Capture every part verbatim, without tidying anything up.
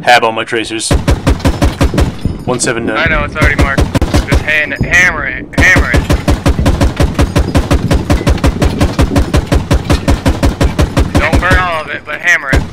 Hab on my tracers. one seven nine. I know, it's already marked. Just hand, hammer it, hammer it. Don't burn all of it, but hammer it.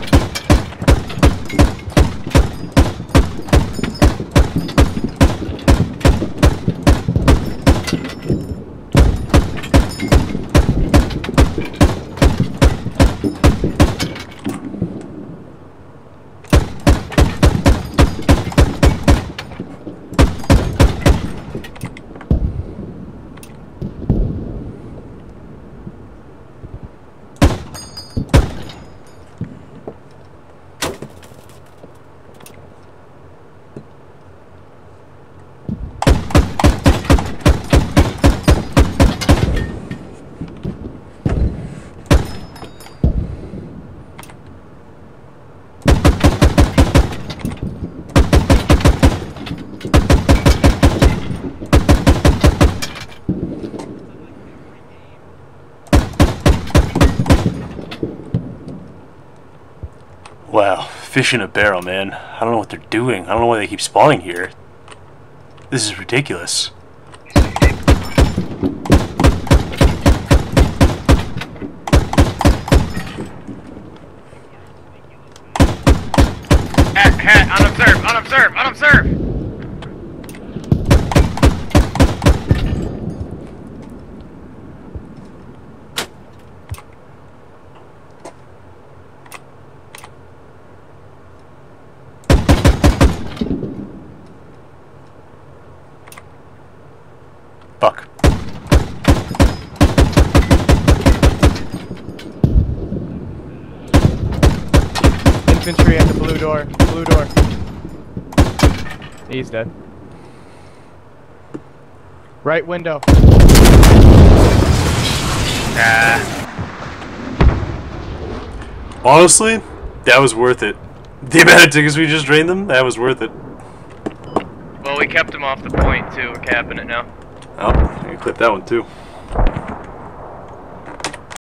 Wow, fish in a barrel, man. I don't know what they're doing. I don't know why they keep spawning here. This is ridiculous. Hat, hat, unobserved, unobserved, unobserved! Fuck. Infantry at the blue door. Blue door. He's dead. Right window. Ah. Honestly, that was worth it. The amount of tickets we just drained them, that was worth it. Well, we kept him off the point, too. We're capping it now. Oh, I can clip that one too.